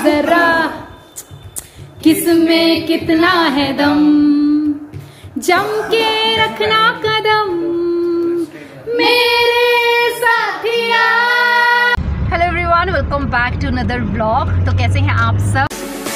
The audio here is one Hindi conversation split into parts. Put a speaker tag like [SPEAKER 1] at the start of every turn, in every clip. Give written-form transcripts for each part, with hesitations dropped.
[SPEAKER 1] जरा किसमें कितना है दम, जम के रखना कदम मेरे साथिया। Hello everyone, welcome back to another vlog. तो कैसे हैं आप सब?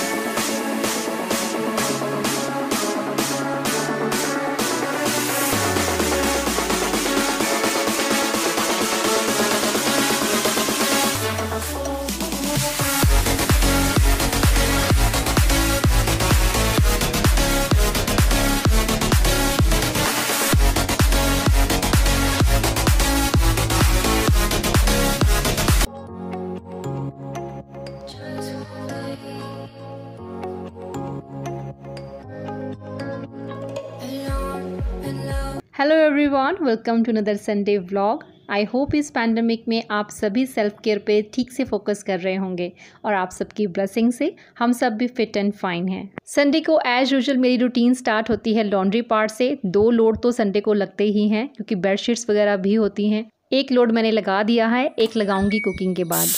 [SPEAKER 1] Hello everyone, welcome to another Sunday vlog. I hope इस पैंडमिक में आप सभी सेल्फ केयर पे ठीक से फोकस कर रहे होंगे और आप सबकी ब्लेसिंग से हम सब भी फिट एंड फाइन हैं। संडे को एज यूजुअल मेरी रूटीन स्टार्ट होती है लॉन्ड्री पार्ट से। 2 लोड तो संडे को लगते ही हैं क्योंकि बेडशीट्स वगैरह भी होती हैं। एक लोड मैंने लगा दिया है, एक लगाऊंगी कुकिंग के बाद।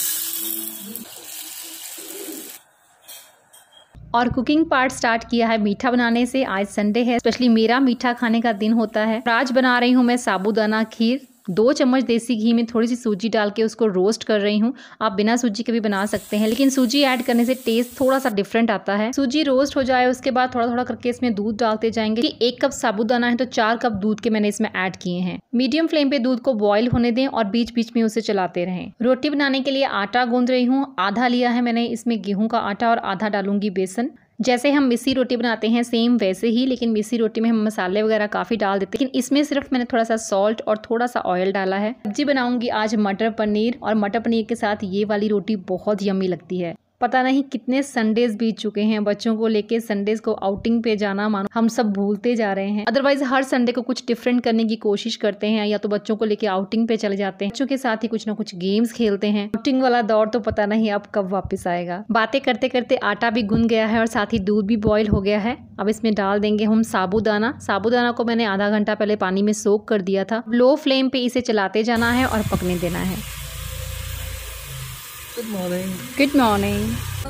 [SPEAKER 1] और कुकिंग पार्ट स्टार्ट किया है मीठा बनाने से। आज संडे है, स्पेशली मेरा मीठा खाने का दिन होता है। आज बना रही हूँ मैं साबूदाना खीर। 2 चम्मच देसी घी में थोड़ी सी सूजी डाल के उसको रोस्ट कर रही हूँ। आप बिना सूजी के भी बना सकते हैं, लेकिन सूजी ऐड करने से टेस्ट थोड़ा सा डिफरेंट आता है। सूजी रोस्ट हो जाए उसके बाद थोड़ा थोड़ा करके इसमें दूध डालते जाएंगे। कि 1 कप साबूदाना है तो 4 कप दूध के मैंने इसमें ऐड किए हैं। मीडियम फ्लेम पे दूध को बॉईल होने दें और बीच बीच में उसे चलाते रहें। रोटी बनाने के लिए आटा गूंद रही हूँ। आधा लिया है मैंने इसमें गेहूं का आटा और आधा डालूंगी बेसन। जैसे हम मिस्सी रोटी बनाते हैं सेम वैसे ही, लेकिन मिस्सी रोटी में हम मसाले वगैरह काफ़ी डाल देते हैं, लेकिन इसमें सिर्फ मैंने थोड़ा सा सॉल्ट और थोड़ा सा ऑयल डाला है। सब्जी बनाऊंगी आज मटर पनीर, और मटर पनीर के साथ ये वाली रोटी बहुत यम्मी लगती है। पता नहीं कितने संडेज बीत चुके हैं, बच्चों को लेके संडेज को आउटिंग पे जाना मानो हम सब भूलते जा रहे हैं। अदरवाइज हर संडे को कुछ डिफरेंट करने की कोशिश करते हैं, या तो बच्चों को लेके आउटिंग पे चले जाते हैं, बच्चों के साथ ही कुछ ना कुछ गेम्स खेलते हैं। आउटिंग वाला दौर तो पता नहीं अब कब वापस आएगा। बातें करते करते आटा भी गूंद गया है और साथ ही दूध भी बॉईल हो गया है। अब इसमें डाल देंगे हम साबूदाना। साबूदाना को मैंने आधा घंटा पहले पानी में सोक कर दिया था। लो फ्लेम पे इसे चलाते जाना है और पकने देना है।
[SPEAKER 2] Good morning.
[SPEAKER 1] Good morning.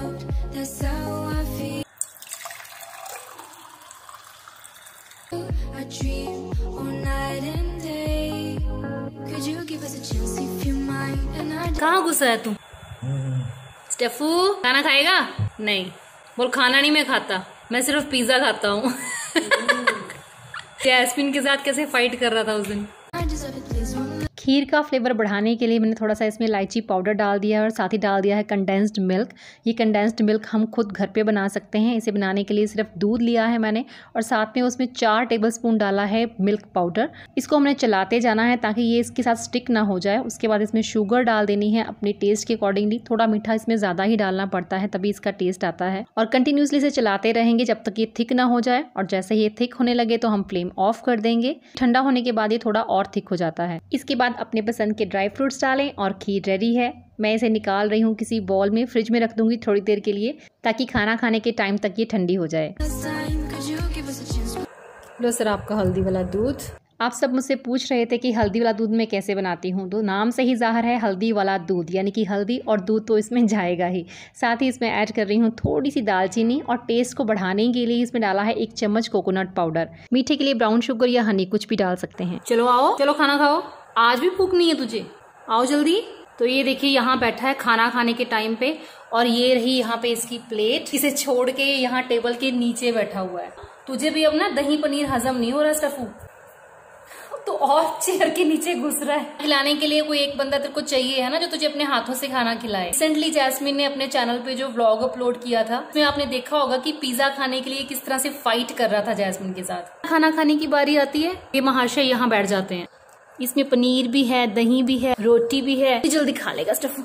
[SPEAKER 3] कहाँ घुसा है तू? स्टेफू खाना खाएगा? नहीं, बोल खाना नहीं मैं खाता, मैं सिर्फ पिज्जा खाता हूँ। जैस्मिन के साथ कैसे फाइट कर रहा था उस दिन।
[SPEAKER 1] खीर का फ्लेवर बढ़ाने के लिए मैंने थोड़ा सा इसमें इलायची पाउडर डाल दिया है और साथ ही डाल दिया है कंडेंस्ड मिल्क। ये कंडेंस्ड मिल्क हम खुद घर पे बना सकते हैं। इसे बनाने के लिए सिर्फ दूध लिया है मैंने और साथ में उसमें 4 टेबलस्पून डाला है मिल्क पाउडर। इसको हमने चलाते जाना है ताकि ये इसके साथ स्टिक ना हो जाए। उसके बाद इसमें शुगर डाल देनी है अपने टेस्ट के अकॉर्डिंगली। थोड़ा मीठा इसमें ज़्यादा ही डालना पड़ता है, तभी इसका टेस्ट आता है। और कंटिन्यूसली इसे चलाते रहेंगे जब तक ये थिक ना हो जाए, और जैसे ये थिक होने लगे तो हम फ्लेम ऑफ कर देंगे। ठंडा होने के बाद ये थोड़ा और थिक हो जाता है। इसके बाद अपने पसंद के ड्राई फ्रूट्स डालें और खीर रेडी है। मैं इसे निकाल रही हूँ किसी बॉल में, फ्रिज में रख दूंगी थोड़ी देर के लिए ताकि खाना खाने के टाइम तक ये ठंडी हो जाए। लो सर आपका हल्दी वाला दूध। आप सब मुझसे पूछ रहे थे कि हल्दी वाला दूध मैं कैसे बनाती हूँ, तो नाम से ही ज़ाहिर है हल्दी वाला दूध, यानी कि हल्दी और दूध तो इसमें जाएगा ही। साथ ही इसमें ऐड कर रही हूँ थोड़ी सी दालचीनी, और टेस्ट को बढ़ाने के लिए इसमें डाला है 1 चम्मच कोकोनट पाउडर। मीठे के लिए ब्राउन शुगर या हनी कुछ भी डाल सकते हैं।
[SPEAKER 3] चलो आओ, चलो खाना खाओ। आज भी भूख नहीं है तुझे? आओ जल्दी। तो ये देखिए यहाँ बैठा है खाना खाने के टाइम पे, और ये रही यहाँ पे इसकी प्लेट। इसे छोड़ के यहाँ टेबल के नीचे बैठा हुआ है। तुझे भी अब ना दही पनीर हजम नहीं हो रहा स्टफू, तो और चेयर के नीचे घुस रहा है। खिलाने के लिए कोई एक बंदा तेरे को चाहिए है ना, जो तुझे अपने हाथों से खाना खिलाए। रिसेंटली जैस्मिन ने अपने चैनल पे जो व्लॉग अपलोड किया था उसमें आपने देखा होगा कि पिज्जा खाने के लिए किस तरह से फाइट कर रहा था जैस्मिन के साथ। खाना खाने की बारी आती है, ये महाशय यहाँ बैठ जाते हैं। इसमें पनीर भी है, दही भी है, रोटी भी है। जल्दी खा लेगा स्टफू।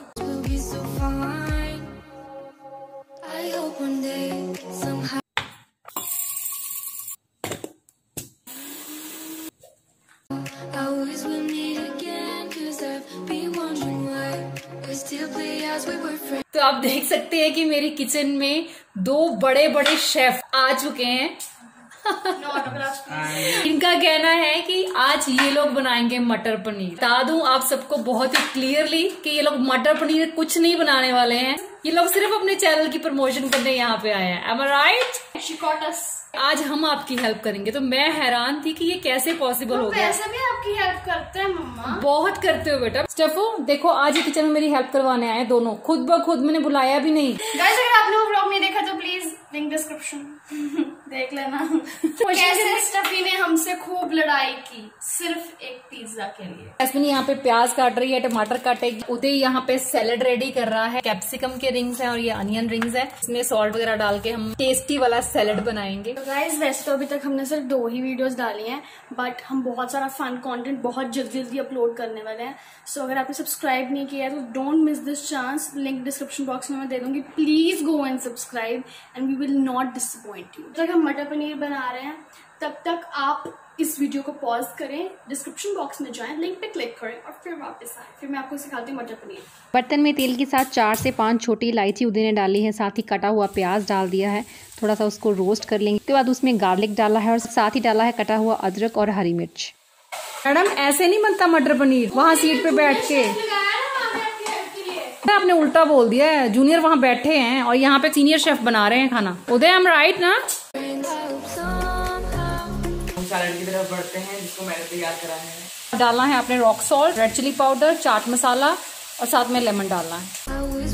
[SPEAKER 3] तो आप देख सकते हैं कि मेरी किचन में 2 बड़े बड़े शेफ आ चुके हैं। इनका कहना है कि आज ये लोग बनाएंगे मटर पनीर। बता दूं आप सबको बहुत ही क्लियरली कि ये लोग मटर पनीर कुछ नहीं बनाने वाले हैं, ये लोग सिर्फ अपने चैनल की प्रमोशन करने यहाँ पे आए हैं। Am I right? She caught us. आज हम आपकी हेल्प करेंगे। तो मैं हैरान थी कि ये कैसे पॉसिबल हो गया।
[SPEAKER 2] वैसे भी आपकी हेल्प करते हैं मम्मा।
[SPEAKER 3] बहुत करते हो बेटा। स्टेफो देखो आज ये किचन में मेरी हेल्प करवाने आए दोनों, खुद ब खुद, मैंने बुलाया भी नहीं।
[SPEAKER 2] गाइस अगर आपने वो व्लॉग नहीं देखा तो प्लीज लिंक डिस्क्रिप्शन देख लेना। कैसे स्टफी ने हमसे खूब लड़ाई की सिर्फ एक पिज्जा के लिए।
[SPEAKER 3] जैस्मिन यहाँ पे प्याज काट रही है, टमाटर काटेगी। उदय यहाँ पे सैलेड रेडी कर रहा है, कैप्सिकम के रिंग्स हैं और ये अनियन रिंग्स है। इसमें सॉल्ट वगैरह डाल के हम टेस्टी वाला सैलेड बनाएंगे।
[SPEAKER 2] तो गाइस वैसे तो अभी तक हमने सिर्फ 2 ही वीडियोस डाली हैं, बट हम बहुत सारा फन कंटेंट बहुत जल्दी अपलोड करने वाले हैं। सो अगर आपने सब्सक्राइब नहीं किया है तो don't miss this chance. Link description box में मैं दे दूंगी। Please go and subscribe and we will not disappoint you. जब तक हम मटर पनीर बना रहे हैं तब तक आप इस वीडियो को पॉज करें, डिस्क्रिप्शन बॉक्स में जाएं, लिंक पे क्लिक करें और फिर वापस आए। फिर मैं आपको सिखाती हूँ मटर पनीर।
[SPEAKER 1] बर्तन में तेल के साथ 4 से 5 छोटी इलायची उदय ने डाली है, साथ ही कटा हुआ प्याज डाल दिया है, थोड़ा सा उसको रोस्ट कर लेंगे। उसके बाद उसमें गार्लिक डाला है और साथ ही डाला है कटा हुआ अदरक और हरी मिर्च।
[SPEAKER 3] मैडम ऐसे नहीं बनता मटर पनीर, वहाँ सीट पे बैठ के। आपने उल्टा बोल दिया है, जूनियर वहाँ बैठे हैं और यहाँ पे सीनियर शेफ बना रहे हैं खाना। उदय हम राइट ना?
[SPEAKER 4] सैलेड की तरफ बढ़ते हैं जिसको मैंने तैयार करा है।
[SPEAKER 3] डालना है आपने rock salt, red chilli powder, chaat masala और साथ में लेमन डालना है।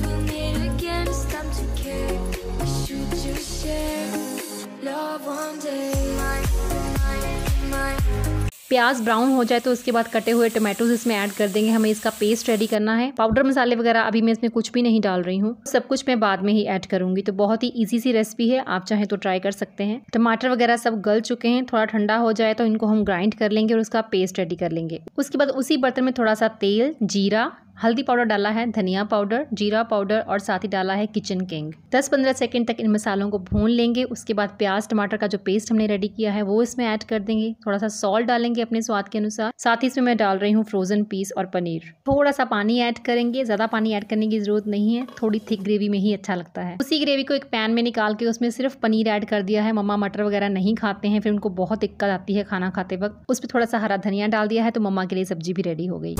[SPEAKER 1] प्याज ब्राउन हो जाए तो उसके बाद कटे हुए टमाटोज इसमें ऐड कर देंगे। हमें इसका पेस्ट रेडी करना है। पाउडर मसाले वगैरह अभी मैं इसमें कुछ भी नहीं डाल रही हूँ, सब कुछ मैं बाद में ही ऐड करूंगी। तो बहुत ही इजी सी रेसिपी है, आप चाहें तो ट्राई कर सकते हैं। टमाटर वगैरह सब गल चुके हैं, थोड़ा ठंडा हो जाए तो इनको हम ग्राइंड कर लेंगे और उसका पेस्ट रेडी कर लेंगे। उसके बाद उसी बर्तन में थोड़ा सा तेल, जीरा, हल्दी पाउडर डाला है, धनिया पाउडर, जीरा पाउडर और साथ ही डाला है किचन किंग। 10-15 सेकंड तक इन मसालों को भून लेंगे। उसके बाद प्याज टमाटर का जो पेस्ट हमने रेडी किया है वो इसमें ऐड कर देंगे। थोड़ा सा सॉल्ट डालेंगे अपने स्वाद के अनुसार। साथ ही इसमें मैं डाल रही हूँ फ्रोजन पीस और पनीर। थोड़ा सा पानी ऐड करेंगे, ज्यादा पानी ऐड करने की जरूरत नहीं है, थोड़ी थिक ग्रेवी में ही अच्छा लगता है। उसी ग्रेवी को एक पैन में निकाल के उसमें सिर्फ पनीर ऐड कर दिया है। मम्मा मटर वगैरह नहीं खाते हैं, फिर उनको बहुत दिक्कत आती है खाना खाते वक्त। उस पर थोड़ा सा हरा धनिया डाल दिया है तो मम्मा के लिए सब्जी भी रेडी हो गई।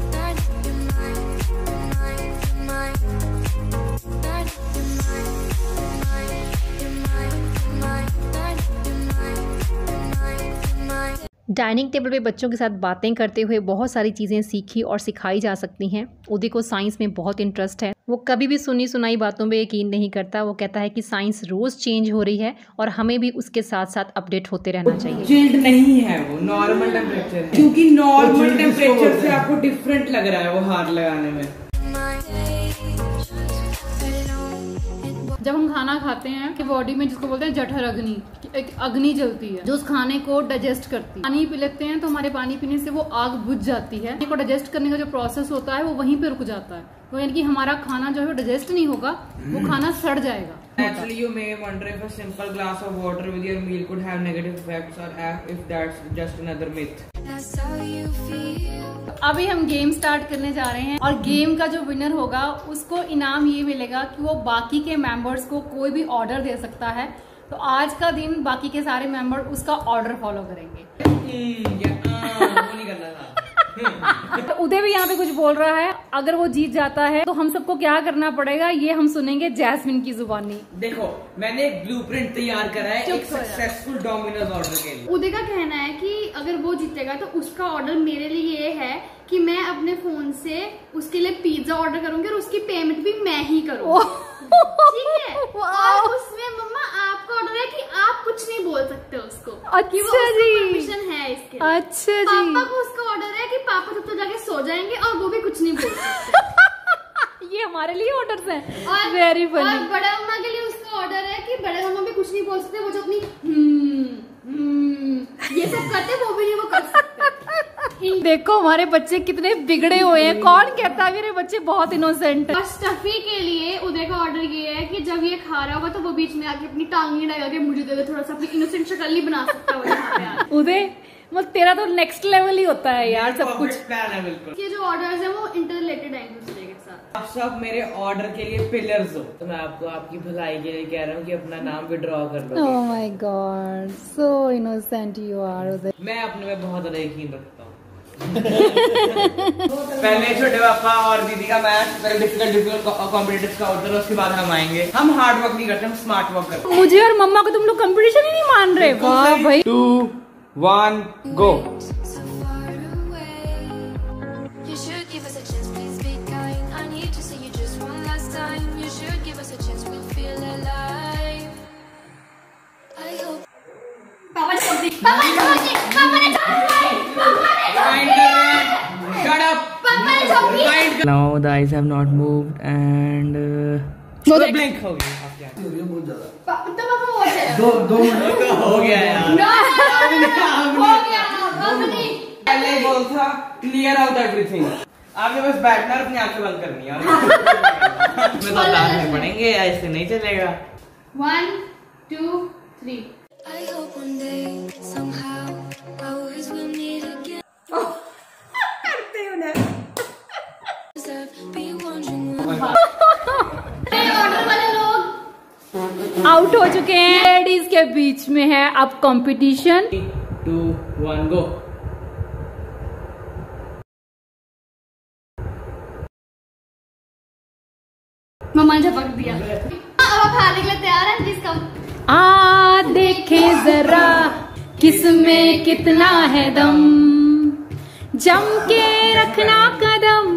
[SPEAKER 1] डाइनिंग टेबल पे बच्चों के साथ बातें करते हुए बहुत सारी चीज़ें सीखी और सिखाई जा सकती हैं। उदय को साइंस में बहुत इंटरेस्ट है, वो कभी भी सुनी सुनाई बातों पे यकीन नहीं करता। वो कहता है कि साइंस रोज चेंज हो रही है और हमें भी उसके साथ साथ अपडेट होते रहना चाहिए।
[SPEAKER 4] चिल्ड नहीं है वो, नॉर्मल टेम्परेचर है, क्योंकि नॉर्मल टेम्परेचर से आपको डिफरेंट लग रहा है वो हाथ लगाने में।
[SPEAKER 3] जब हम खाना खाते हैं कि बॉडी में जिसको बोलते हैं जठर अग्नि, एक अग्नि जलती है जो उस खाने को डाइजेस्ट करती है। पानी पी लेते हैं तो हमारे पानी पीने से वो आग बुझ जाती है। खाने को डाइजेस्ट करने का जो प्रोसेस होता है वो वहीं पे रुक जाता है, तो यानी कि हमारा खाना जो है वो डाइजेस्ट नहीं होगा, वो खाना सड़ जाएगा।
[SPEAKER 4] Actually, you may wonder if a simple glass of water with your meal could have negative effects, or if that's just another myth.
[SPEAKER 3] अभी हम गेम स्टार्ट करने जा रहे हैं और गेम का जो विनर होगा उसको इनाम ये मिलेगा कि वो बाकी के मेंबर्स को कोई भी ऑर्डर दे सकता है। तो आज का दिन बाकी के सारे मेंबर उसका ऑर्डर फॉलो करेंगे।
[SPEAKER 4] वो नहीं करना था।
[SPEAKER 3] तो उदय भी यहाँ पे कुछ बोल रहा है। अगर वो जीत जाता है तो हम सबको क्या करना पड़ेगा ये हम सुनेंगे जैस्मिन की जुबानी।
[SPEAKER 4] देखो मैंने एक ब्लूप्रिंट तैयार करा है एक सक्सेसफुल डोमिनोज ऑर्डर के लिए।
[SPEAKER 2] उदय का कहना है कि अगर वो जीतेगा तो उसका ऑर्डर मेरे लिए ये है कि मैं अपने फोन से उसके लिए पिज्जा ऑर्डर करूंगी और उसकी पेमेंट भी मैं ही करूंगी। ठीक है? और उसमें मम्मा आपका ऑर्डर है कि आप कुछ नहीं बोल सकते उसको।
[SPEAKER 3] अच्छा जी,
[SPEAKER 2] परमिशन है इसके।
[SPEAKER 3] अच्छा जी।
[SPEAKER 2] पापा को उसका ऑर्डर है कि पापा तब तो जाके सो जाएंगे और वो भी कुछ नहीं बोल सकते।
[SPEAKER 3] ये हमारे लिए ऑर्डर्स हैं।
[SPEAKER 2] और
[SPEAKER 3] वेरी फनी।
[SPEAKER 2] और बड़े मम्मा के लिए उसका ऑर्डर है कि बड़े मम्मा भी कुछ नहीं बोल सकते, वो जो अपनी ये सब करते वो भी नहीं वो कर सकते।
[SPEAKER 3] देखो हमारे बच्चे कितने बिगड़े हुए हैं। कौन कहता है मेरे बच्चे बहुत इनोसेंट है।
[SPEAKER 2] और स्टफी के लिए उदय का ऑर्डर ये है कि जब ये खा रहा होगा तो वो बीच में आके अपनी टांगी लगा के मुझे दे दे, थोड़ा सा अपनी इनोसेंट शक्ल ही बना सकता है।
[SPEAKER 3] उदय मतलब तेरा तो नेक्स्ट लेवल ही होता है यार सब कुछ।
[SPEAKER 4] प्लान है बिल्कुल।
[SPEAKER 2] ये जो ऑर्डर्स है वो इंटर रिलेटेड है एक दूसरे के साथ।
[SPEAKER 4] आप सब मेरे ऑर्डर के लिए पिलर्स हो, तो मैं आपको आपकी भलाई के लिए कह रहा हूँ कि अपना नाम विड्रॉ कर लो।
[SPEAKER 1] Oh my god, so innocent you are.
[SPEAKER 4] मैं अपने में बहुत ज्यादा यकीन रखता हूँ। पहले छोटे पापा और दीदी का मैच, पहले डिफिकल्ट कॉम्पिटिटिव का होता है, उसके बाद हम आएंगे। हम हार्ड वर्क नहीं करते, हम स्मार्ट वर्क करते हैं।
[SPEAKER 1] मुझे और मम्मा को तुम लोग कंपटीशन ही नहीं मान रहे। वाह भाई।
[SPEAKER 4] 2, 1 गो। Now the eyes have not moved and blink हो गया। दो मिनट हो गया यार। पहले बोल था क्लियर आउट एवरीथिंग। आपने बस बैठना और अपनी आंखें बंद करनी है। इसमें तो लाने पड़ेंगे, ऐसे नहीं चलेगा।
[SPEAKER 2] 1, 2, 3।
[SPEAKER 5] I hope one day somehow always will meet again. Be wondering
[SPEAKER 2] order वाले लोग
[SPEAKER 1] आउट हो चुके हैं। लेडीज के बीच में है अब कंपटीशन।
[SPEAKER 4] 3, 2, 1 गो।
[SPEAKER 2] मम्मा ने झपक दिया। अब आप हारने के लिए तैयार हैं? Please come.
[SPEAKER 1] आ देखे जरा किसमें कितना है दम, जम के रखना कदम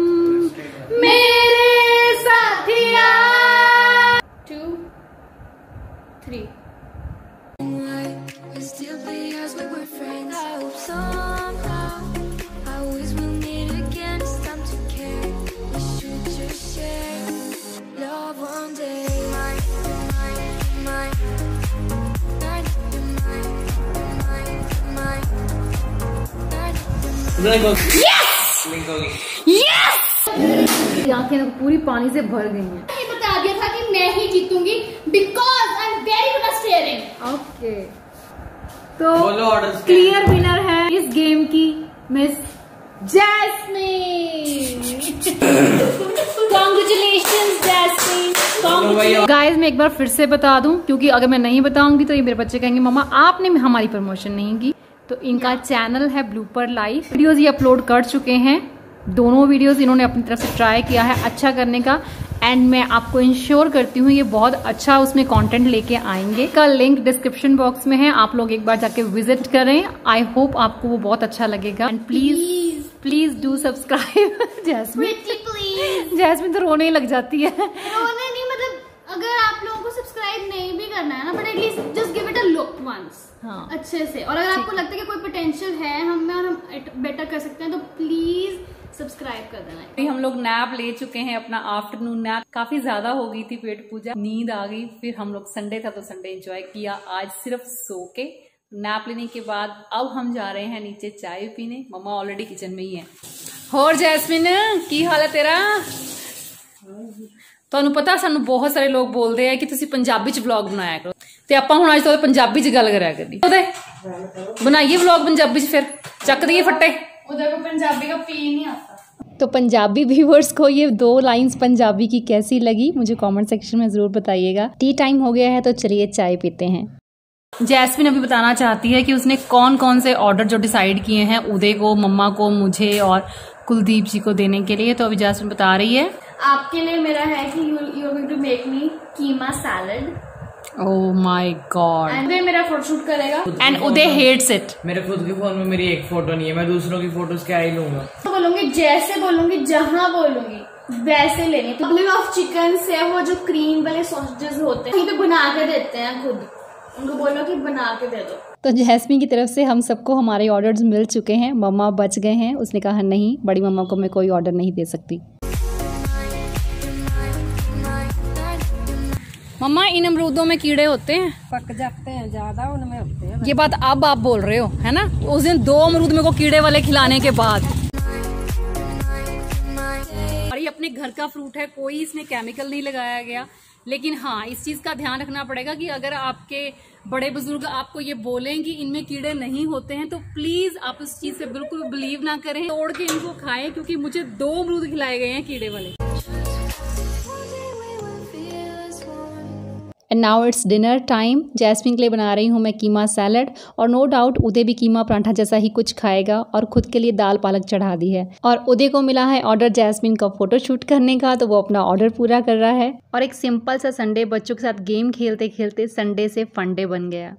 [SPEAKER 1] मेरे साथिया।
[SPEAKER 2] 2, 3।
[SPEAKER 5] why we still be as we were friends. I hope somehow always will meet again. It's time to care. We should just share love one day.
[SPEAKER 1] आंखें तो पूरी पानी से भर गई हैं।
[SPEAKER 2] ये बता दिया था कि मैं ही जीतूंगी because I'm very good at staring.
[SPEAKER 1] Okay, तो
[SPEAKER 4] बोलो ऑर्डर्स।
[SPEAKER 1] क्लियर विनर है इस गेम की miss Jasmine.
[SPEAKER 2] Congratulations, Jasmine.
[SPEAKER 1] Guys मैं एक बार फिर से बता दूं, क्योंकि अगर मैं नहीं बताऊंगी तो ये मेरे बच्चे कहेंगे मम्मा आपने हमारी प्रमोशन नहीं की। तो इनका चैनल है ब्लूपर लाइफ। वीडियोस ये अपलोड कर चुके हैं, दोनों वीडियोस इन्होंने अपनी तरफ से ट्राई किया है अच्छा करने का, एंड मैं आपको इंश्योर करती हूँ ये बहुत अच्छा उसमें कंटेंट लेके आएंगे। का लिंक डिस्क्रिप्शन बॉक्स में है, आप लोग एक बार जाके विजिट करें। आई होप आपको वो बहुत अच्छा लगेगा। And please do subscribe. Jasmine Jasmine तो रोने ही लग जाती है।
[SPEAKER 2] रोने नहीं, मतलब अगर आप लोगों को सब्सक्राइब नहीं भी करना है ना, but at least just give it a look once.
[SPEAKER 1] हाँ,
[SPEAKER 2] अच्छे से। और अगर आपको लगता है कि कोई पोटेंशियल है हम में और हम बेटर कर सकते हैं तो प्लीज सब्सक्राइब कर देना।
[SPEAKER 1] हम लोग नैप ले चुके हैं, अपना आफ्टरनून नैप। काफी ज्यादा हो गई थी पेट पूजा, नींद आ गई। फिर हम लोग संडे था तो संडे एंजॉय किया, आज सिर्फ सो के। नैप लेने के बाद अब हम जा रहे हैं नीचे चाय पीने। मम्मा ऑलरेडी किचन में ही है। और जैस्मिन की हाल है तेरा? ਤੁਹਾਨੂੰ ਪਤਾ ਸਾਨੂੰ ਬਹੁਤ ਸਾਰੇ ਲੋਕ ਬੋਲਦੇ ਆ ਕਿ ਤੁਸੀਂ ਪੰਜਾਬੀ ਚ ਵਲੌਗ ਬਣਾਇਆ ਕਰੋ, ਤੇ ਆਪਾਂ ਹੁਣ ਅੱਜ ਤੋਂ ਪੰਜਾਬੀ ਚ ਗੱਲ ਕਰਿਆ ਕਰਨੀ। ਉਹਦੇ ਬਣਾਈਏ ਵਲੌਗ ਪੰਜਾਬੀ ਚ, ਫਿਰ ਚੱਕ ਦਈਏ ਫੱਟੇ।
[SPEAKER 2] उधर को पंजाबी का पी नहीं आता।
[SPEAKER 1] तो पंजाबी व्यूवर्स को ये 2 लाइंस पंजाबी की कैसी लगी मुझे कमेंट सेक्शन में जरूर बताइएगा। टी टाइम हो गया है तो चलिए चाय पीते हैं। जैस्मिन अभी बताना चाहती है कि उसने कौन कौन से ऑर्डर जो डिसाइड किए हैं उदय को, मम्मा को, मुझे और कुलदीप जी को देने के लिए। तो अभी जैस्मिन बता रही है
[SPEAKER 2] आपके लिए मेरा है कि you are going to make me keema salad.
[SPEAKER 1] Oh my god.
[SPEAKER 2] And मेरा फोटोशूट करेगा
[SPEAKER 1] एंड उदय हेट्स इट।
[SPEAKER 4] मेरे खुद के फोन में मेरी एक फोटो नहीं है, मैं दूसरों की फोटोज क्या ही लूंगा।
[SPEAKER 2] तो बोलूंगी जैसे बोलूंगी, जहां बोलूंगी वैसे लेनी। पब्लिक ऑफ चिकन से वो जो क्रीम वाले सॉसेजेस होते हैं, कहीं पे बना के देते हैं खुद, उनको बोलो कि बना के दे दो।
[SPEAKER 1] तो जैस्मिन की तरफ से हम सबको हमारे ऑर्डर्स मिल चुके हैं। मम्मा बच गए हैं, उसने कहा नहीं बड़ी मम्मा को मैं कोई ऑर्डर नहीं दे सकती। मम्मा इन अमरूदों में कीड़े होते हैं?
[SPEAKER 6] पक जाते हैं ज्यादा, उनमें होते हैं।
[SPEAKER 1] ये बात अब आप बोल रहे हो है ना? उस दिन 2 अमरूद मेरे को कीड़े वाले खिलाने के बाद। और ये अपने घर का फ्रूट है, कोई इसमें केमिकल नहीं लगाया गया।
[SPEAKER 3] लेकिन हाँ, इस चीज का ध्यान रखना पड़ेगा कि अगर आपके बड़े बुजुर्ग आपको ये बोलें कि इनमें कीड़े नहीं होते हैं तो प्लीज आप उस चीज से बिल्कुल बिलीव ना करें, तोड़ के इनको खाएं, क्योंकि मुझे 2 अमरूद खिलाए गए हैं कीड़े वाले।
[SPEAKER 1] And now it's dinner time. Jasmine के लिए बना रही हूँ मैं कीमा सैलड, और नो डाउट उदय भी कीमा पराठा जैसा ही कुछ खाएगा, और खुद के लिए दाल पालक चढ़ा दी है। और उदय को मिला है ऑर्डर जैस्मिन का फोटो शूट करने का, तो वो अपना ऑर्डर पूरा कर रहा है। और एक सिंपल सा संडे बच्चों के साथ गेम खेलते खेलते संडे से फंडे बन गया।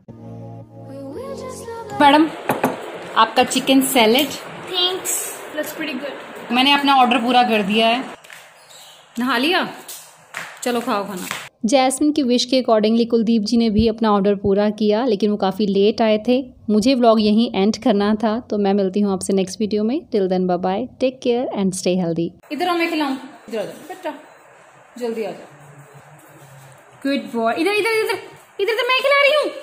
[SPEAKER 3] मैडम, आपका chicken salad.
[SPEAKER 2] Thanks, looks pretty good.
[SPEAKER 3] मैंने अपना ऑर्डर पूरा कर दिया है। नहा लिया? चलो खाओ खाना।
[SPEAKER 1] जैस्मिन की विश के अकॉर्डिंगली कुलदीप जी ने भी अपना ऑर्डर पूरा किया, लेकिन वो काफ़ी लेट आए थे। मुझे व्लॉग यहीं एंड करना था, तो मैं मिलती हूँ आपसे नेक्स्ट वीडियो में। Till then bye bye, take care and stay healthy.
[SPEAKER 3] इधर आओ, मैं खिलाऊं। इधर आ जाओ बेटा, जल्दी आ जाओ। Good boy. इधर इधर इधर इधर, तो मैं खिला रही हूँ।